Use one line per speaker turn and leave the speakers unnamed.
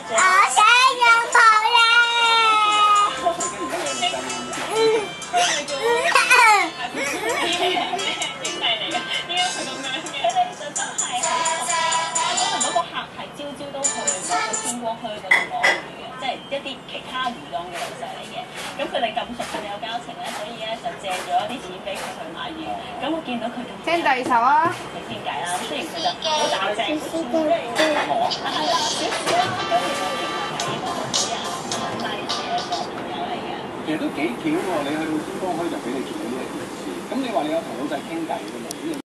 我想要抱啦！
兄弟嚟嘅，點解佢咁樣嘅？佢哋就真係可能嗰個客係朝朝都去天光墟嗰度攞魚嘅，即係一啲其他魚檔嘅老細嚟嘅。咁佢哋咁熟，佢哋有交情咧，所以咧就借咗啲錢俾佢去買魚。咁我見到佢咁
聽第二首啊！
嚟傾偈啦，雖然佢就好大隻，好似係啦，少少啦，咁其實傾偈都好人低嘅一個朋友嚟嘅。
其實都幾巧喎！你去到天光墟就俾你見到呢一件事。咁你話你有同老細傾偈㗎嘛？